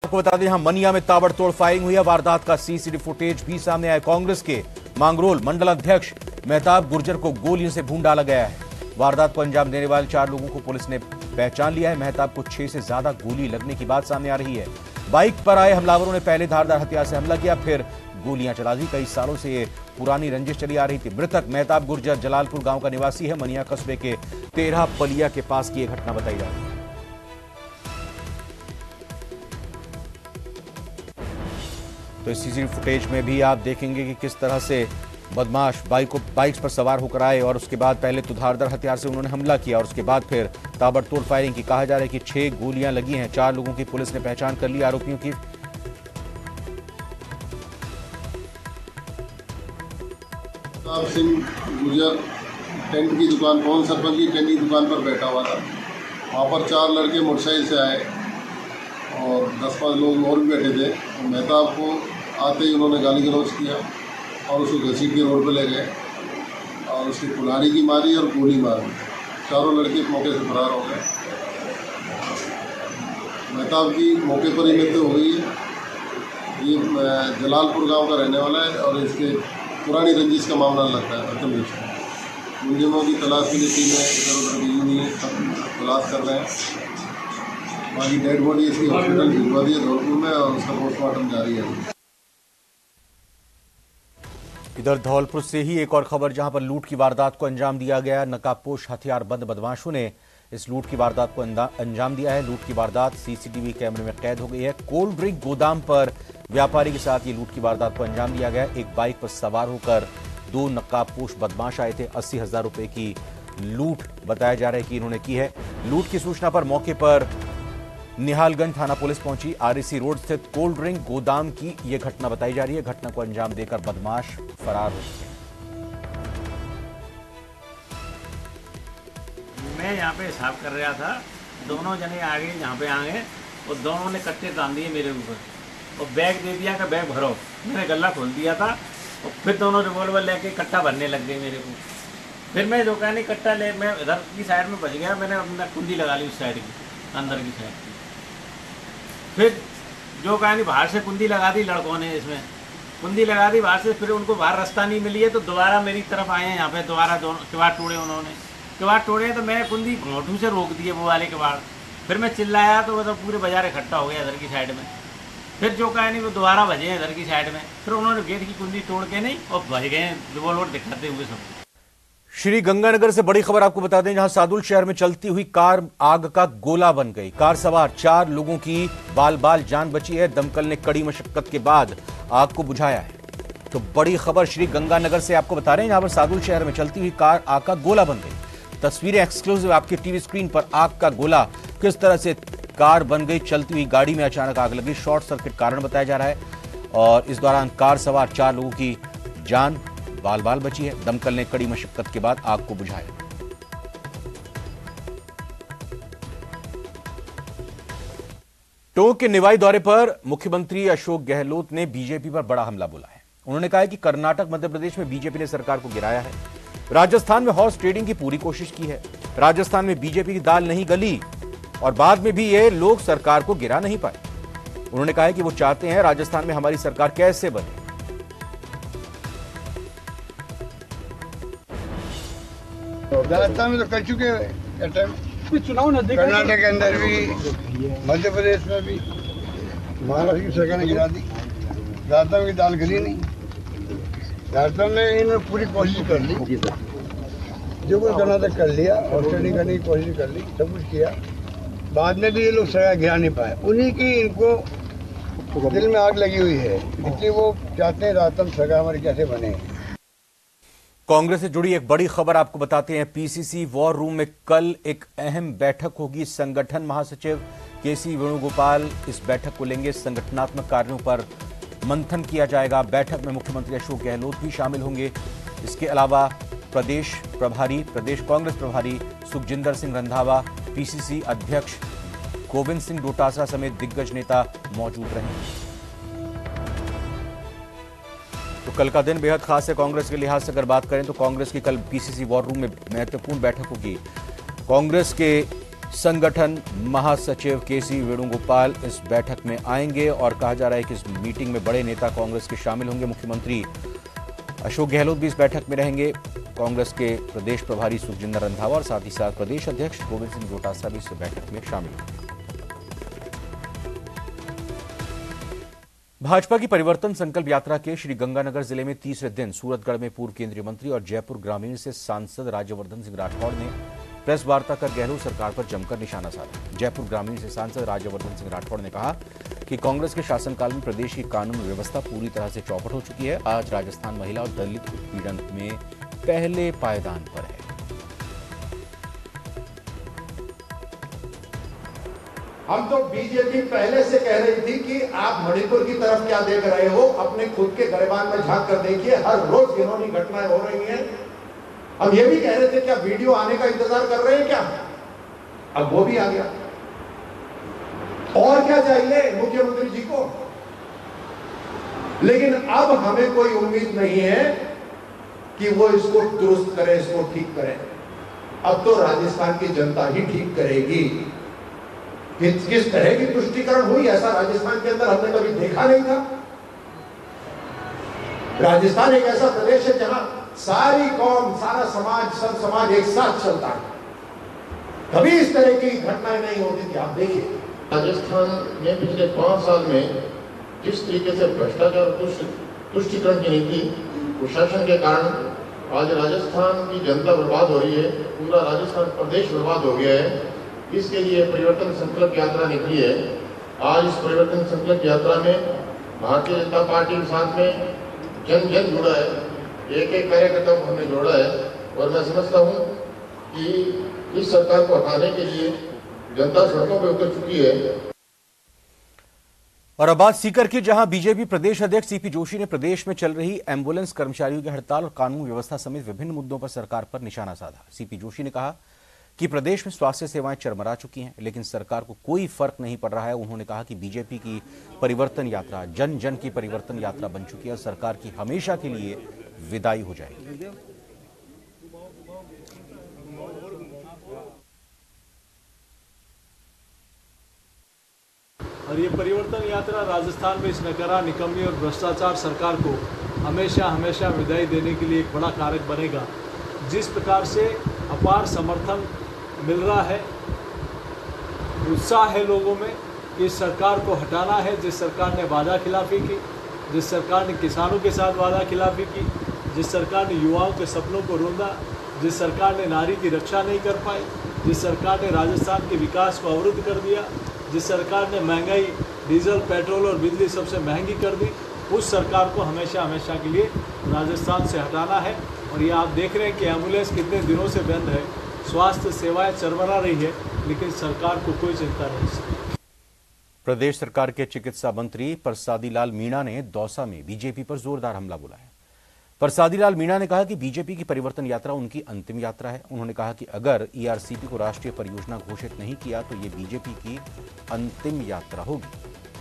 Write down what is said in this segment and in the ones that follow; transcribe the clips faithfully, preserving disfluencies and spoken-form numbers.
आपको बता दें, यहां मनिया में ताबड़तोड़ फायरिंग हुई है। वारदात का सीसीटीवी फुटेज भी सामने आया। कांग्रेस के मांगरोल मंडल अध्यक्ष मेहताब गुर्जर को गोलियों से भून डाला गया है। वारदात को अंजाम देने वाले चार लोगों को पुलिस ने पहचान लिया है। मेहताब को छह से ज्यादा गोली लगने की बात सामने आ रही है। बाइक पर आए हमलावरों ने पहले धारदार हथियार से हमला किया, फिर गोलियां चला दी। कई सालों से ये पुरानी रंजिश चली आ रही थी। मृतक मेहताब गुर्जर जलालपुर गांव का निवासी है। मनिया कस्बे के तेरह पलिया के पास की यह घटना बताई जा रही है। तो इस सीसीटीवी फुटेज में भी आप देखेंगे कि किस तरह से बदमाश बाइक को बाइक्स पर सवार होकर आए और उसके बाद पहले तो धारदार हथियार से उन्होंने हमला किया और उसके बाद फिर ताबड़तोड़ फायरिंग की। कहा जा रहा है कि छह गोलियां लगी हैं। चार लोगों की पुलिस ने पहचान कर ली आरोपियों की। मेहताब सिंह गुर्जर टेंट की दुकान पवन सरपंच की टेंट की दुकान पर बैठा हुआ था। वहाँ पर चार लड़के मोटरसाइकिल से आए और दस पाँच लोग और भी बैठे थे। मेहताब को आते ही उन्होंने गाली गलौज किया और उसको घसीट के रोड पर ले गए और उसकी कुल्हाड़ी की मारी और गोली मारी। चारों लड़के मौके से फरार हो गए। मेहताब की मौके पर ही मृत्यु हो गई है। ये जलालपुर गांव का रहने वाला है और इसके पुरानी रंजिश का मामला लगता है। प्रथम दृष्टि मुलजिमों की तलाश के लिए टीमें इधर उधर की हुई है, सब तलाश कर रहे हैं। बाकी डेड बॉडी इसकी हॉस्पिटल भिजवा दी है धौलपुर में और उसका पोस्टमार्टम जारी है। इधर धौलपुर से ही एक और खबर, जहां पर लूट की वारदात को अंजाम दिया गया। नकाबपोश हथियारबंद बदमाशों ने इस लूट की वारदात को अंजाम दिया है। लूट की वारदात सीसीटीवी कैमरे में कैद हो गई है। कोल्ड ड्रिंक गोदाम पर व्यापारी के साथ ये लूट की वारदात को अंजाम दिया गया। एक बाइक पर सवार होकर दो नकाबपोश बदमाश आए थे। अस्सी हजार रुपए की लूट बताया जा रहा है कि इन्होंने की है। लूट की सूचना पर मौके पर निहालगंज थाना पुलिस पहुंची। आरईसी रोड स्थित कोल्ड ड्रिंक गोदाम की यह घटना बताई जा रही है। घटना को अंजाम देकर बदमाश फरार हो गए। मैं यहाँ पे हिसाब कर रहा था, दोनों जने आगे यहाँ पे आ गए और दोनों ने कट्टे तान दिए मेरे ऊपर और बैग दे दिया कि बैग भरो। मैंने गला खोल दिया था और फिर दोनों रिवॉल्वर लेके कट्टा भरने लग गए मेरे को। फिर मैं जो कहनी कट्टा ले, मैं इधर की साइड में बच गया। मैंने अपना कुंडी लगा ली उस साइड की, अंदर की साइड की। फिर जो कहानी बाहर से कुंडी लगा दी लड़कों ने, इसमें कुंडी लगा दी बाहर से। फिर उनको बाहर रास्ता नहीं मिली है तो दोबारा मेरी तरफ आए हैं। यहाँ पे दोबारा दोनों किवाड़ तोड़े उन्होंने। किवाड़ तोड़े तो मैं कुंडी घोंटू से रोक दिए वो वाले किवाड़। फिर मैं चिल्लाया तो मतलब पूरे बाजार इकट्ठा हो गया इधर की साइड में। फिर जो कहानी वो दोबारा बजे इधर की साइड में। फिर उन्होंने गेट की कुंडी तोड़ के नहीं और भज गए रिवॉल्वर दिखाते हुए सब। श्री गंगानगर से बड़ी खबर आपको बता दें, जहां सादुल शहर में चलती हुई कार आग का गोला बन गई। कार सवार चार लोगों की बाल बाल जान बची है। दमकल ने कड़ी मशक्कत के बाद आग को बुझाया है। तो बड़ी खबर श्री गंगानगर से आपको बता रहे हैं, जहां पर सादुल शहर में चलती हुई कार आग का गोला बन गई। तस्वीरें एक्सक्लूसिव आपके टीवी स्क्रीन पर। आग का गोला किस तरह से कार बन गई। चलती हुई गाड़ी में अचानक आग लगी। शॉर्ट सर्किट कारण बताया जा रहा है और इस दौरान कार सवार चार लोगों की जान बाल बाल बची है। दमकल ने कड़ी मशक्कत के बाद आग को बुझाया। टोंक के निवाई दौरे पर मुख्यमंत्री अशोक गहलोत ने बीजेपी पर बड़ा हमला बोला है। उन्होंने कहा है कि कर्नाटक मध्य प्रदेश में बीजेपी ने सरकार को गिराया है। राजस्थान में हॉर्स ट्रेडिंग की पूरी कोशिश की है। राजस्थान में बीजेपी की दाल नहीं गली और बाद में भी ये लोग सरकार को गिरा नहीं पाए। उन्होंने कहा है कि वो चाहते हैं राजस्थान में हमारी सरकार कैसे बने। राजस्थान में तो कर चुके हैं चुनाव नजदीक। कर्नाटक के अंदर भी, मध्य प्रदेश में भी, महाराष्ट्र की सरकार ने गिरा दी। राजस्थान की दाल गली नहीं। राजस्थान में इन्होंने पूरी कोशिश कर ली, जो कुछ कर्नाटक कर लिया और स्टडी करने की कोशिश कर ली, सब कुछ किया। बाद में भी ये लोग सरकार गिरा नहीं पाए। उन्हीं की इनको दिल में आग लगी हुई है, इसलिए वो चाहते हैं राजस्थान सरकार हमारी कैसे बने। कांग्रेस से जुड़ी एक बड़ी खबर आपको बताते हैं। पीसीसी वॉर रूम में कल एक अहम बैठक होगी। संगठन महासचिव केसी वेणुगोपाल इस बैठक को लेंगे। संगठनात्मक कार्यों पर मंथन किया जाएगा। बैठक में मुख्यमंत्री अशोक गहलोत भी शामिल होंगे। इसके अलावा प्रदेश प्रभारी प्रदेश कांग्रेस प्रभारी सुखजिंदर सिंह रंधावा, पीसीसी अध्यक्ष गोविंद सिंह डोटासरा समेत दिग्गज नेता मौजूद रहेंगे। तो कल का दिन बेहद खास है कांग्रेस के लिहाज से। अगर बात करें तो कांग्रेस की कल पीसीसी वॉर रूम में महत्वपूर्ण बैठक होगी। कांग्रेस के संगठन महासचिव केसी वेणुगोपाल इस बैठक में आएंगे और कहा जा रहा है कि इस मीटिंग में बड़े नेता कांग्रेस के शामिल होंगे। मुख्यमंत्री अशोक गहलोत भी इस बैठक में रहेंगे। कांग्रेस के प्रदेश प्रभारी सुखजिंदर रंधावा और साथ ही साथ प्रदेश अध्यक्ष गोविंद सिंह डोटासरा भी इस बैठक में शामिल होंगे। भाजपा की परिवर्तन संकल्प यात्रा के श्रीगंगानगर जिले में तीसरे दिन सूरतगढ़ में पूर्व केंद्रीय मंत्री और जयपुर ग्रामीण से सांसद राज्यवर्धन सिंह राठौड़ ने प्रेस वार्ता कर गहलोत सरकार पर जमकर निशाना साधा। जयपुर ग्रामीण से सांसद राज्यवर्धन सिंह राठौड़ ने कहा कि कांग्रेस के शासनकाल में प्रदेश की कानून व्यवस्था पूरी तरह से चौपट हो चुकी है। आज राजस्थान महिला और दलित उत्पीड़न में पहले पायदान पर है। हम तो बीजेपी पहले से कह रही थी कि आप मणिपुर की तरफ क्या देख रहे हो, अपने खुद के गरिबान में झांक कर देखिए, हर रोज घिनौनी घटनाएं हो रही हैं। हम ये भी कह रहे थे क्या वीडियो आने का इंतजार कर रहे हैं क्या? अब वो भी आ गया। और क्या चाहिए मुख्यमंत्री जी को? लेकिन अब हमें कोई उम्मीद नहीं है कि वो इसको दुरुस्त करे, इसको ठीक करे। अब तो राजस्थान की जनता ही ठीक करेगी। किस तरह की तुष्टीकरण हुई, ऐसा राजस्थान के अंदर हमने कभी देखा नहीं था। राजस्थान एक ऐसा प्रदेश है जहां सारी कौम, सारा समाज, सब समाज एक साथ चलता है। कभी इस तरह की घटनाएं नहीं होती थी। आप देखिए राजस्थान में पिछले पांच साल में जिस तरीके से भ्रष्टाचार तुष्टीकरण की नीति कुशासन के कारण आज राजस्थान की जनता बर्बाद हो रही है, पूरा राजस्थान प्रदेश बर्बाद हो गया है। इसके लिए परिवर्तन संकल्प यात्रा निकली है। आज इस परिवर्तन संकल्प यात्रा में भारतीय जनता पार्टी के साथ में जन जन जुड़ा है, एक एक कार्यकर्ता को हमने जोड़ा है। और मैं समझता हूं कि इस सरकार को हटाने के लिए जनता सड़कों पर उतर चुकी है। और अब बात सीकर की, जहां बीजेपी प्रदेश अध्यक्ष सीपी जोशी ने प्रदेश में चल रही एम्बुलेंस कर्मचारियों की हड़ताल और कानून व्यवस्था समेत विभिन्न मुद्दों पर सरकार पर निशाना साधा। सीपी जोशी ने कहा कि प्रदेश में स्वास्थ्य सेवाएं चरमरा चुकी हैं, लेकिन सरकार को कोई फर्क नहीं पड़ रहा है। उन्होंने कहा कि बीजेपी की परिवर्तन यात्रा जन जन की परिवर्तन यात्रा बन चुकी है और सरकार की हमेशा के लिए विदाई हो जाएगी। और ये परिवर्तन यात्रा राजस्थान में इस नकारा, निकम्मी और भ्रष्टाचार सरकार को हमेशा हमेशा विदाई देने के लिए एक बड़ा कारक बनेगा। जिस प्रकार से अपार समर्थन मिल रहा है, उत्साह है लोगों में कि इस सरकार को हटाना है। जिस सरकार ने वादा खिलाफी की, जिस सरकार ने किसानों के साथ वादा खिलाफी की, जिस सरकार ने युवाओं के सपनों को रोंदा, जिस सरकार ने नारी की रक्षा नहीं कर पाई, जिस सरकार ने राजस्थान के विकास को अवरुद्ध कर दिया, जिस सरकार ने महंगाई, डीजल, पेट्रोल और बिजली सबसे महंगी कर दी, उस सरकार को हमेशा हमेशा के लिए राजस्थान से हटाना है। और ये आप देख रहे हैं कि एम्बुलेंस कितने दिनों से बंद है, स्वास्थ्य सेवाएं चरमरा रही है, लेकिन सरकार को कोई चिंता नहीं। प्रदेश सरकार के चिकित्सा मंत्री परसादी लाल मीणा ने दौसा में बीजेपी पर जोरदार हमला बोला है। परसादी लाल मीणा ने कहा कि बीजेपी की परिवर्तन यात्रा उनकी अंतिम यात्रा है। उन्होंने कहा कि अगर ईआरसीपी को राष्ट्रीय परियोजना घोषित नहीं किया तो ये बीजेपी की अंतिम यात्रा होगी।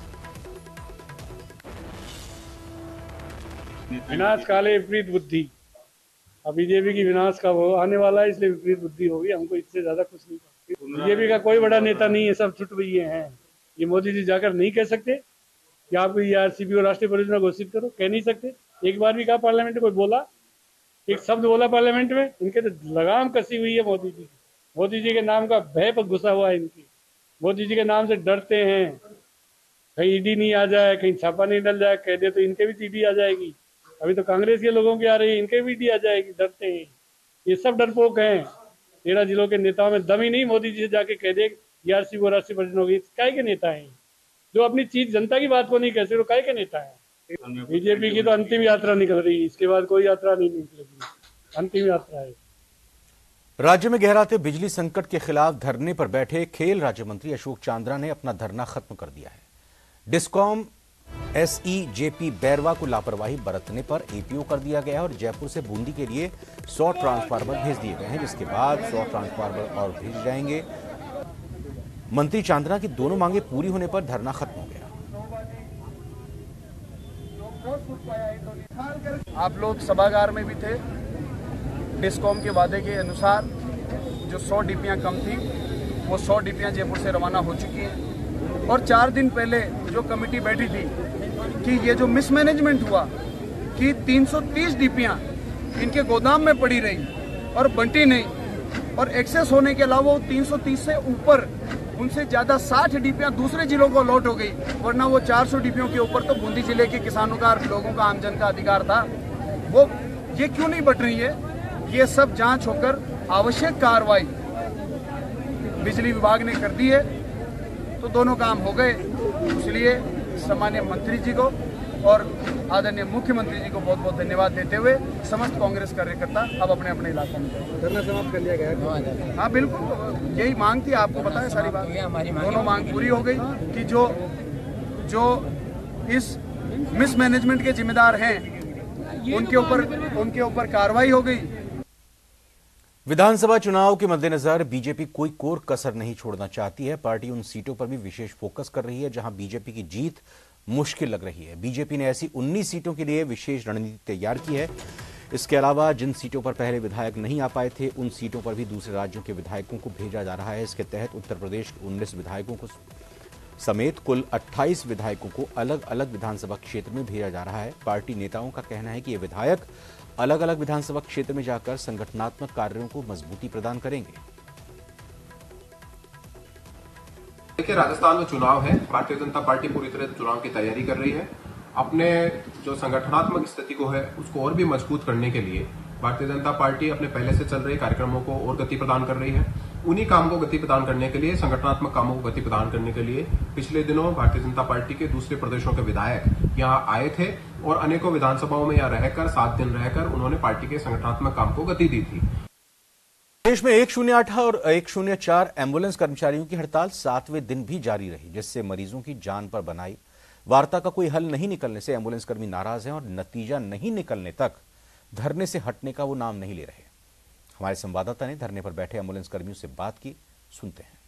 विनाश काले विपरीत बुद्धि। अब बीजेपी की विनाश का वो आने वाला है, इसलिए विपरीत बुद्धि होगी। हमको इससे ज्यादा कुछ नहीं करती। बीजेपी का कोई बड़ा नेता नहीं है, सब छुटभइये हैं। ये मोदी जी जाकर नहीं कह सकते कि आप ईआरसीपी को राष्ट्रीय परियोजना घोषित करो, कह नहीं सकते। एक बार भी कहा पार्लियामेंट में, कोई बोला एक शब्द बोला पार्लियामेंट में? इनके तो लगाम कसी हुई है मोदी जी। मोदी जी के नाम का भय पर घुसा हुआ है इनकी। मोदी जी के नाम से डरते हैं, कहीं ईडी नहीं आ जाए, कहीं छापा नहीं डल जाए, कह दे तो इनके भी ईडी आ जाएगी। अभी तो कांग्रेस के लोगों की आ रही है, इनके भी ईडी आ जाएगी, डरते हैं। ये सब डरपोक हैं। तेरह जिलों के नेताओं में दम ही नहीं मोदी जी से जाके कह दे ईआरसीपी को राष्ट्रीय परियोजना होगी। काय के नेता हैं जो अपनी चीज जनता की बात को नहीं कह सकते? काय के नेता है? बीजेपी की तो अंतिम यात्रा निकल रही है, इसके बाद कोई यात्रा नहीं निकलेगी, अंतिम यात्रा है। राज्य में गहराते बिजली संकट के खिलाफ धरने पर बैठे खेल राज्य मंत्री अशोक चांद्रा ने अपना धरना खत्म कर दिया है। डिस्कॉम एसई जेपी बैरवा को लापरवाही बरतने पर एपीओ कर दिया गया है और जयपुर से बूंदी के लिए सौ ट्रांसफार्मर भेज दिए गए हैं, जिसके बाद सौ ट्रांसफार्मर और भेज जाएंगे। मंत्री चांद्रा की दोनों मांगे पूरी होने पर धरना खत्म हो गया। आप लोग सभागार में भी थे। डिस्कॉम के वादे के अनुसार जो सौ डिपियां कम थी वो सौ डिपियाँ जयपुर से रवाना हो चुकी हैं। और चार दिन पहले जो कमेटी बैठी थी कि ये जो मिसमैनेजमेंट हुआ कि तीन सौ तीस डिपियाँ इनके गोदाम में पड़ी रही और बंटी नहीं, और एक्सेस होने के अलावा वो तीन सौ तीस से ऊपर उनसे ज़्यादा साठ डिपियाँ दूसरे जिलों को अलॉट हो गई, वरना वो चार सौ डिपियों के ऊपर तो बूंदी जिले के किसानों का, लोगों का, आमजन का अधिकार था। वो ये क्यों नहीं बट रही है? ये सब जांच होकर आवश्यक कार्रवाई बिजली विभाग ने कर दी है, तो दोनों काम हो गए। इसलिए सामान्य मंत्री जी को और आदरणीय मुख्यमंत्री जी को बहुत बहुत धन्यवाद देते हुए समस्त कांग्रेस कार्यकर्ता अब अपने अपने इलाकों में धरना समाप्त कर लिया गया। हाँ बिल्कुल, यही मांग थी, आपको पता है सारी बात। दोनों मांग पूरी हो गई कि जो जो इस मिसमैनेजमेंट के जिम्मेदार हैं उनके ऊपर उनके ऊपर कार्रवाई हो गई। विधानसभा चुनाव के मद्देनजर बीजेपी कोई कोर कसर नहीं छोड़ना चाहती है। पार्टी उन सीटों पर भी विशेष फोकस कर रही है जहां बीजेपी की जीत मुश्किल लग रही है। बीजेपी ने ऐसी उन्नीस सीटों के लिए विशेष रणनीति तैयार की है। इसके अलावा जिन सीटों पर पहले विधायक नहीं आ पाए थे उन सीटों पर भी दूसरे राज्यों के विधायकों को भेजा जा रहा है। इसके तहत उत्तर प्रदेश के उन्नीस विधायकों को समेत कुल अट्ठाईस विधायकों को अलग अलग विधानसभा क्षेत्र में भेजा जा रहा है। पार्टी नेताओं का कहना है कि ये विधायक अलग अलग विधानसभा क्षेत्र में जाकर संगठनात्मक कार्यों को मजबूती प्रदान करेंगे। देखिए, राजस्थान में चुनाव है। भारतीय जनता पार्टी पूरी तरह चुनाव की तैयारी कर रही है। अपने जो संगठनात्मक स्थिति को है उसको और भी मजबूत करने के लिए भारतीय जनता पार्टी अपने पहले से चल रहे कार्यक्रमों को और गति प्रदान कर रही है। उन्हीं काम को गति प्रदान करने के लिए, संगठनात्मक कामों को गति प्रदान करने के लिए पिछले दिनों भारतीय जनता पार्टी के दूसरे प्रदेशों के विधायक यहाँ आए थे और अनेकों विधानसभाओं में यहाँ रहकर सात दिन रहकर उन्होंने पार्टी के संगठनात्मक काम को गति दी थी। देश में एक शून्य आठ और एक शून्य चार एम्बुलेंस कर्मचारियों की हड़ताल सातवें दिन भी जारी रही, जिससे मरीजों की जान पर बनाई वार्ता का कोई हल नहीं निकलने से एम्बुलेंस कर्मी नाराज हैं और नतीजा नहीं निकलने तक धरने से हटने का वो नाम नहीं ले रहे। हमारे संवाददाता ने धरने पर बैठे एम्बुलेंस कर्मियों से बात की, सुनते हैं।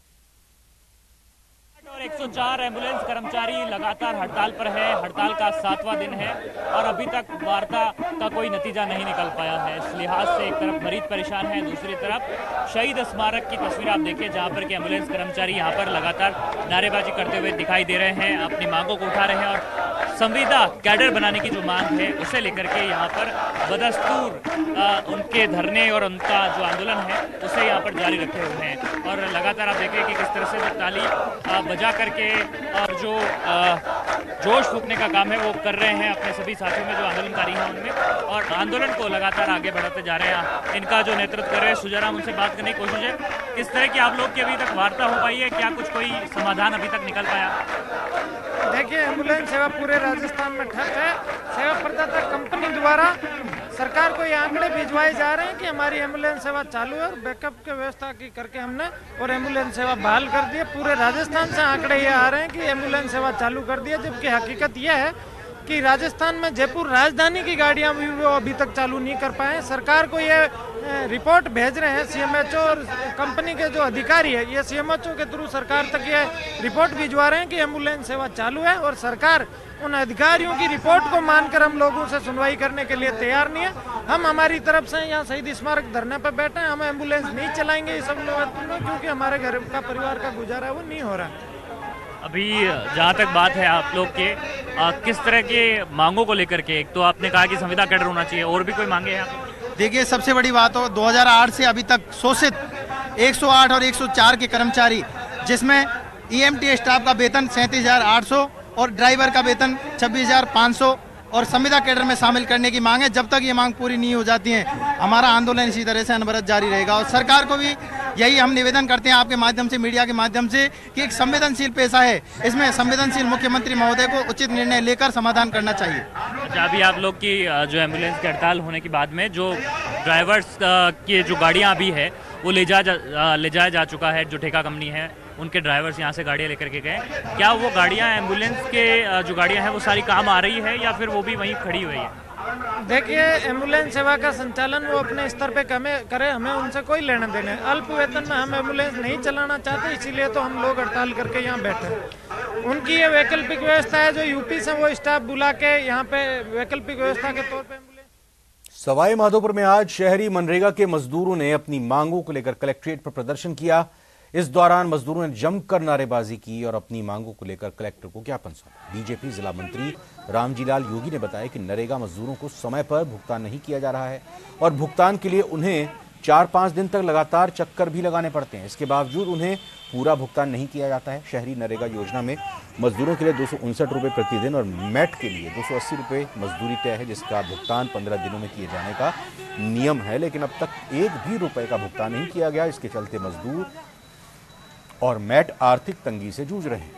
और एक सौ चार एम्बुलेंस कर्मचारी लगातार हड़ताल पर है। हड़ताल का सातवां दिन है और अभी तक वार्ता का कोई नतीजा नहीं निकल पाया है। इस लिहाज से एक तरफ मरीज परेशान है, दूसरी तरफ शहीद स्मारक की तस्वीर आप देखिए जहां पर के एम्बुलेंस कर्मचारी यहां पर लगातार नारेबाजी करते हुए दिखाई दे रहे हैं, अपनी मांगों को उठा रहे हैं और संविदा कैडर बनाने की जो मांग है उसे लेकर के यहाँ पर बदस्तूर उनके धरने और उनका जो आंदोलन है उसे यहाँ पर जारी रखे हुए हैं। और लगातार आप देखिए कि किस तरह से जो ताली बजा करके और जो जोश फूकने का काम है वो कर रहे हैं अपने सभी साथियों में जो आंदोलनकारी हैं उनमें, और आंदोलन को लगातार आगे बढ़ाते जा रहे हैं। इनका जो नेतृत्व कर रहे हैं सुजाराम, उनसे बात करने की कोशिश है। किस तरह की आप लोग की अभी तक वार्ता हो पाई है? क्या कुछ कोई समाधान अभी तक निकल पाया? देखिए, एम्बुलेंस सेवा पूरे राजस्थान में ठप है। सेवा प्रदाता कंपनी द्वारा सरकार को ये आंकड़े भिजवाए जा रहे हैं कि हमारी एम्बुलेंस सेवा चालू है और बैकअप की व्यवस्था की करके हमने और एम्बुलेंस सेवा बहाल कर दी है। पूरे राजस्थान से आंकड़े ये आ रहे हैं कि एम्बुलेंस सेवा चालू कर दी है, जबकि हकीकत यह है कि राजस्थान में जयपुर राजधानी की गाड़ियां भी वो अभी तक चालू नहीं कर पाए। सरकार को ये रिपोर्ट भेज रहे हैं सीएमएचओ और कंपनी के जो अधिकारी है, ये सीएमएचओ के थ्रू सरकार तक ये रिपोर्ट भिजवा रहे हैं कि एम्बुलेंस सेवा चालू है, और सरकार उन अधिकारियों की रिपोर्ट को मानकर हम लोगों से सुनवाई करने के लिए तैयार नहीं है। हम हमारी तरफ से यहाँ शहीद स्मारक धरने पर बैठे हैं, हम एम्बुलेंस नहीं चलाएंगे इस सब लोग, क्योंकि हमारे घर का परिवार का गुजारा है वो नहीं हो रहा है। अभी जहाँ तक बात है आप लोग के आ, किस तरह के मांगों को लेकर के, एक तो आपने कहा कि संविदा कैडर होना चाहिए, और भी कोई मांगे हैं? देखिए, सबसे बड़ी बात हो दो हज़ार आठ से अभी तक शोषित एक सौ आठ और एक सौ चार के कर्मचारी, जिसमें ईएमटी स्टाफ का वेतन सैंतीस हजार आठ सौ और ड्राइवर का वेतन छब्बीस हजार पाँच सौ और संविदा कैडर में शामिल करने की मांग है। जब तक ये मांग पूरी नहीं हो जाती है हमारा आंदोलन इसी तरह से अनवरत जारी रहेगा। और सरकार को भी यही हम निवेदन करते हैं आपके माध्यम से, मीडिया के माध्यम से, कि एक संवेदनशील पेशा है, इसमें संवेदनशील मुख्यमंत्री महोदय को उचित निर्णय लेकर समाधान करना चाहिए। अच्छा, अभी आप लोग की जो एम्बुलेंस की हड़ताल होने के बाद में जो ड्राइवर्स की जो गाड़ियाँ अभी है वो ले जा ले जाया जा चुका है, जो ठेका कंपनी है उनके ड्राइवर्स यहाँ से गाड़ियाँ लेकर के गए, क्या वो गाड़ियाँ एम्बुलेंस के जो गाड़ियाँ हैं वो सारी काम आ रही है या फिर वो भी वहीं खड़ी हुई है? देखिए, एम्बुलेंस सेवा का संचालन वो अपने स्तर पे करे, हमें उनसे कोई लेना देना है। अल्प वेतन में हम एम्बुलेंस नहीं चलाना चाहते, इसीलिए तो हम लोग हड़ताल करके यहाँ बैठे हैं। उनकी ये वैकल्पिक व्यवस्था है, जो यूपी से वो स्टाफ बुला के यहाँ पे वैकल्पिक व्यवस्था के तौर पे। सवाई माधोपुर में आज शहरी मनरेगा के मजदूरों ने अपनी मांगों को लेकर कलेक्ट्रेट पर प्रदर्शन किया। इस दौरान मजदूरों ने जमकर नारेबाजी की और अपनी मांगों को लेकर कलेक्टर को ज्ञापन सौंपा। बीजेपी जिला मंत्री रामजीलाल योगी ने बताया कि नरेगा मजदूरों को समय पर भुगतान नहीं किया जा रहा है और भुगतान के लिए उन्हें चार पांच दिन तक लगातार चक्कर भी लगाने पड़ते हैं। इसके बावजूद उन्हें पूरा भुगतान नहीं किया जाता है। शहरी नरेगा योजना में मजदूरों के लिए दो सौ उनसठ रुपये प्रतिदिन और मैट के लिए दो सौ अस्सी रुपये मजदूरी तय है, जिसका भुगतान पंद्रह दिनों में किए जाने का नियम है, लेकिन अब तक एक भी रुपए का भुगतान नहीं किया गया। इसके चलते मजदूर और मैट आर्थिक तंगी से जूझ रहे हैं।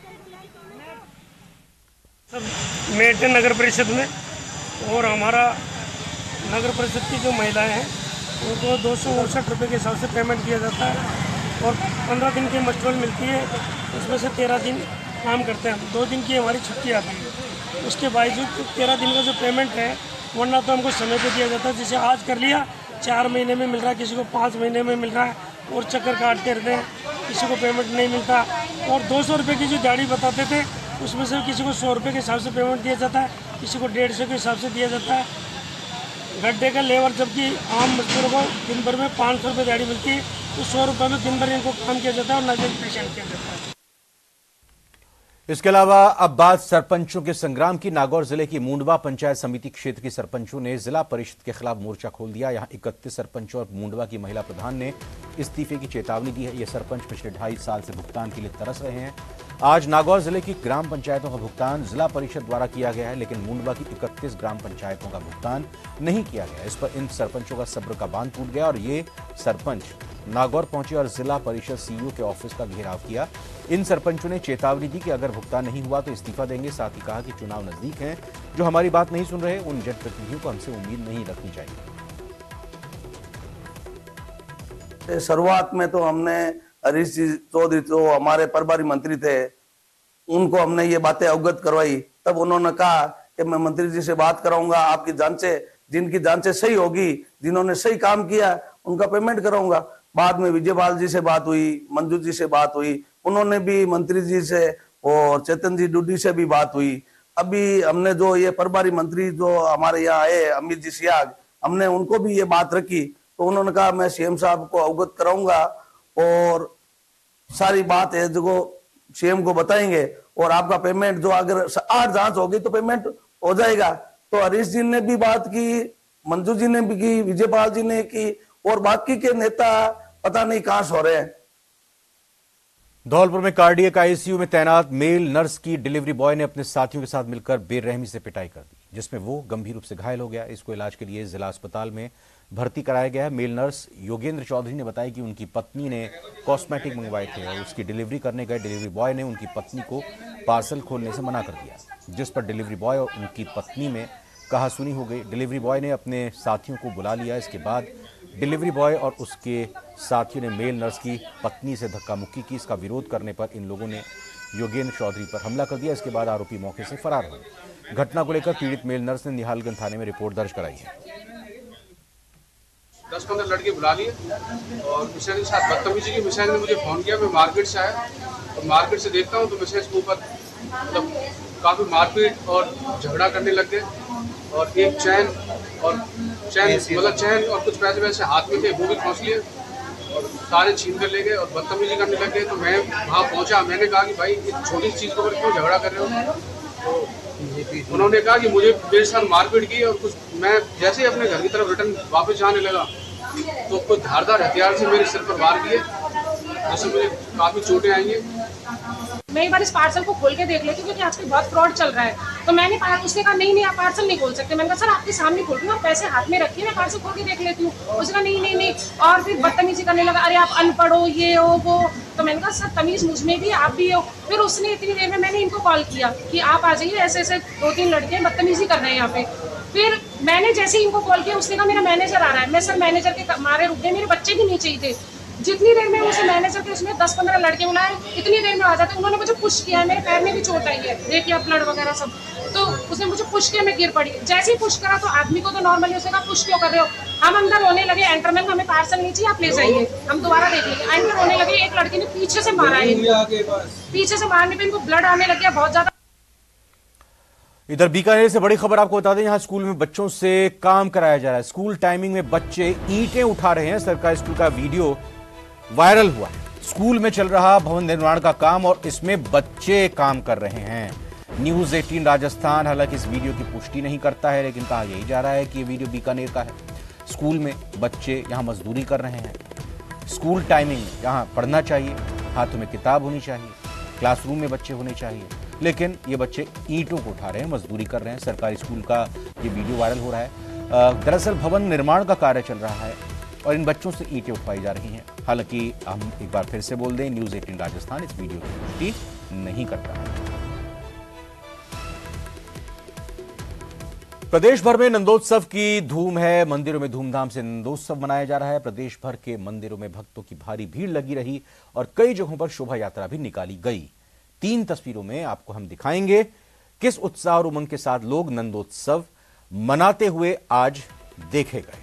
सब मैट नगर परिषद में और हमारा नगर परिषद की जो महिलाएं हैं उनको दो सौ उनसठ रुपये के हिसाब से पेमेंट किया जाता है और पंद्रह दिन की मस्टरोल मिलती है, उसमें से तेरह दिन काम करते हैं। दो दिन की हमारी छुट्टी आती है, उसके बावजूद तेरह दिन का जो पेमेंट है वरना तो हमको समय पे दिया जाता है। जैसे आज कर लिया चार महीने में मिल रहा है, किसी को पाँच महीने में मिल रहा है और चक्कर काटते रहते हैं, किसी को पेमेंट नहीं मिलता। और दो सौ रुपये की जो दिहाड़ी बताते थे उसमें से किसी को सौ रुपये के हिसाब से पेमेंट दिया जाता है, किसी को डेढ़ सौ के हिसाब से दिया जाता है। गड्ढे का लेबर जबकि आम मजदूरों को दिन भर में पाँच सौ रुपये दिहाड़ी मिलती है, तो सौ रुपये में दिन भर इनको काम किया जाता है और नजर पेश किया जाता है। इसके अलावा अब बात सरपंचों के संग्राम की। नागौर जिले की मुंडवा पंचायत समिति क्षेत्र की सरपंचों ने जिला परिषद के खिलाफ मोर्चा खोल दिया। यहां इकतीस सरपंचों और मुंडवा की महिला प्रधान ने इस्तीफे की चेतावनी दी है। ये सरपंच पिछले ढाई साल से भुगतान के लिए तरस रहे हैं। आज नागौर जिले की ग्राम पंचायतों का भुगतान जिला परिषद द्वारा किया गया है, लेकिन मुंडवा की इकतीस ग्राम पंचायतों का भुगतान नहीं किया गया। इस पर इन सरपंचों का सब्र का बांध टूट गया और ये सरपंच नागौर पहुंचे और जिला परिषद सीईओ के ऑफिस का घेराव किया। इन सरपंचों ने चेतावनी दी कि अगर भुगतान नहीं हुआ तो इस्तीफा देंगे। साथ ही कहा कि चुनाव नजदीक हैं, जो हमारी बात नहीं सुन रहे उन जनप्रतिनिधियों को हमसे उम्मीद नहीं रखनी चाहिए। शुरुआत में तो हमने हरीश जी चौधरी जो हमारे प्रभारी मंत्री थे उनको हमने ये बातें अवगत करवाई। तब उन्होंने कहा कि मैं मंत्री जी से बात कराऊंगा, आपकी जांचें जिनकी जांचें सही होगी, जिन्होंने सही काम किया उनका पेमेंट कराऊंगा। बाद में विजयपाल जी से बात हुई, मंजू जी से बात हुई, उन्होंने भी मंत्री जी से और चेतन जी डुड्डी से भी बात हुई। अभी हमने जो ये प्रभारी मंत्री जो हमारे यहाँ आए अमित जी सियाग, हमने उनको भी ये बात रखी तो उन्होंने कहा मैं सीएम साहब को अवगत कराऊंगा और सारी बात है जो सीएम को बताएंगे और आपका पेमेंट जो अगर आठ जांच होगी तो पेमेंट हो जाएगा। तो हरीश जी ने भी बात की, मंजू जी ने भी की, विजयपाल जी ने की और बाकी के नेता पता नहीं कहां सो रहे हैं। धौलपुर में कार्डियक आईसीयू में तैनात मेल नर्स की डिलीवरी बॉय ने अपने साथियों के साथ मिलकर बेरहमी से पिटाई कर दी, जिसमें वो गंभीर रूप से घायल हो गया। इसको इलाज के लिए जिला अस्पताल में भर्ती कराया गया है। मेल नर्स योगेंद्र चौधरी ने बताया कि उनकी पत्नी ने कॉस्मेटिक मंगवाए थे और उसकी डिलीवरी करने गए डिलीवरी बॉय ने उनकी पत्नी को पार्सल खोलने से मना कर दिया, जिस पर डिलीवरी बॉय और उनकी पत्नी में कहासुनी हो गई। डिलीवरी बॉय ने अपने साथियों को बुला लिया। इसके बाद डिलीवरी बॉय और उसके साथियों ने मेल नर्स की पत्नी से धक्का मुक्की की। इसका विरोध करने पर इन लोगों ने योगेंद्र चौधरी पर हमला कर दिया। इसके बाद आरोपी मौके से फरार हो गए। घटना को लेकर पीड़ित मेल नर्स ने निहालगंज थाने में रिपोर्ट दर्ज कराई है। दस पंद्रह लड़के बुला लिए और मिसेज के साथ बदतमीजी की। मिसेज ने मुझे फोन किया, मैं मार्केट से आया और मार्केट से देखता हूँ तो मिसेज के ऊपर मतलब काफ़ी मारपीट और झगड़ा करने लग गए और एक चैन और चैन मतलब चैन और कुछ पैसे वैसे हाथ में थे वो भी खोस लिए और सारे छीन कर ले गए और बदतमीजी करने लग गए। तो मैं वहाँ पहुँचा, मैंने कहा कि भाई इस छोटी चीज़ को क्यों झगड़ा कर रहे हो। तो उन्होंने कहा कि मुझे मेरे साथ मारपीट की और कुछ मैं जैसे ही अपने घर की तरफ रिटर्न वापस जाने लगा तो कुछ धारदार हथियार से मेरे सिर पर वार किए, जिससे मुझे काफ़ी चोटें आई हैं। मैं एक बार इस पार्सल को खोल के देख लेती हूँ क्योंकि आजकल बहुत फ्रॉड चल रहा है। तो मैंने पाया, उसने कहा नहीं नहीं आप पार्सल नहीं खोल सकते। मैंने कहा सर आपके सामने खोल रही हूँ, आप पैसे हाथ में रखिए, मैं पार्सल खोल के देख लेती हूँ। उसने कहा नहीं नहीं नहीं और फिर बदतमीजी करने लगा, अरे आप अनपढ़ हो, ये हो वो। तो मैंने कहा सर तमीज मुझ में भी, आप भी हो। फिर उसने इतनी देर में मैंने इनको कॉल किया कि आप आ जाइए, ऐसे ऐसे दो तीन लड़के बदतमीजी कर रहे हैं यहाँ पे। फिर मैंने जैसे ही इनको कॉल किया उसने कहा मेरा मैनेजर आ रहा है। मैं सर मैनेजर के मारे रुक गए, मेरे बच्चे भी नीचे ही थे। जितनी देर में उसे मैनेजर के उसमें दस पंद्रह लड़के बुलाए, इतनी देर में आ जाते। उन्होंने मुझे पुश किया है, मेरे पैर में भी चोट आई है, देखिए आप ब्लड वगैरह सब। तो उसने मुझे पुश किया, मैं गिर पड़ी। जैसे ही पुश करा तो आदमी को तो नॉर्मली उसने कहा पुश क्यों कर रहे हो। हम अंदर रोने लगे, एंटरमैन हमें पार्सल नहीं चाहिए, आप ले जाइए, हम दोबारा देख लेंगे। एंटर रोने लगे, एक लड़की ने पीछे से मारा है, पीछे से मारने पर इनको ब्लड आने लग गया बहुत ज्यादा। इधर बीकानेर से बड़ी खबर आपको बता दें, यहां स्कूल में बच्चों से काम कराया जा रहा है। स्कूल टाइमिंग में बच्चे ईंटें उठा रहे हैं। सरकारी स्कूल का वीडियो वायरल हुआ है। स्कूल में चल रहा भवन निर्माण का काम और इसमें बच्चे काम कर रहे हैं। न्यूज अठारह राजस्थान हालांकि इस वीडियो की पुष्टि नहीं करता है, लेकिन कहा यही जा रहा है कि ये वीडियो बीकानेर का है। स्कूल में बच्चे यहां मजदूरी कर रहे हैं। स्कूल टाइमिंग यहां पढ़ना चाहिए, हाथों में किताब होनी चाहिए, क्लासरूम में बच्चे होने चाहिए, लेकिन ये बच्चे ईंटों को उठा रहे हैं, मजदूरी कर रहे हैं। सरकारी स्कूल का ये वीडियो वायरल हो रहा है। दरअसल भवन निर्माण का कार्य चल रहा है और इन बच्चों से ईंटें उठवाई जा रही हैं। हालांकि हम एक बार फिर से बोल दें, न्यूज अठारह राजस्थान इस वीडियो की पुष्टि नहीं करता है। प्रदेश भर में नंदोत्सव की धूम है। मंदिरों में धूमधाम से नंदोत्सव मनाया जा रहा है। प्रदेश भर के मंदिरों में भक्तों की भारी भीड़ लगी रही और कई जगहों पर शोभा यात्रा भी निकाली गई। तीन तस्वीरों में आपको हम दिखाएंगे किस उत्साह और उमंग के साथ लोग नंदोत्सव मनाते हुए आज देखे गए।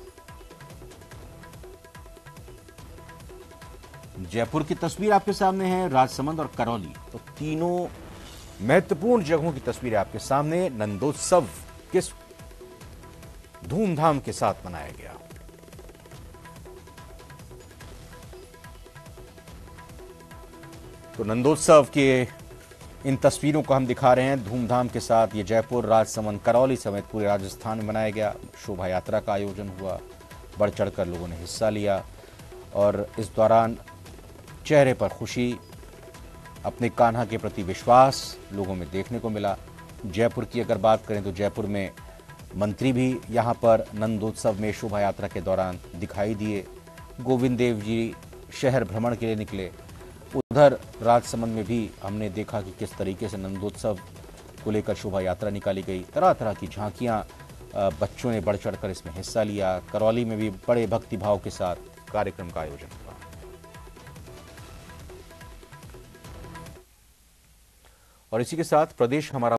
जयपुर की तस्वीर आपके सामने है, राजसमंद और करौली, तो तीनों महत्वपूर्ण जगहों की तस्वीरें आपके सामने। नंदोत्सव किस धूमधाम के साथ मनाया गया। तो नंदोत्सव के इन तस्वीरों को हम दिखा रहे हैं धूमधाम के साथ। ये जयपुर, राजसमंद, करौली समेत पूरे राजस्थान में मनाया गया। शोभा यात्रा का आयोजन हुआ, बढ़ चढ़कर लोगों ने हिस्सा लिया और इस दौरान चेहरे पर खुशी, अपने कान्हा के प्रति विश्वास लोगों में देखने को मिला। जयपुर की अगर बात करें तो जयपुर में मंत्री भी यहां पर नंदोत्सव में शोभा यात्रा के दौरान दिखाई दिए। गोविंद देव जी शहर भ्रमण के लिए निकले। उधर राजसमंद में भी हमने देखा कि किस तरीके से नंदोत्सव को लेकर शोभा यात्रा निकाली गई। तरह तरह की झांकियां, बच्चों ने बढ़ चढ़कर इसमें हिस्सा लिया। करौली में भी बड़े भक्तिभाव के साथ कार्यक्रम का आयोजन हुआ। और इसी के साथ प्रदेश हमारा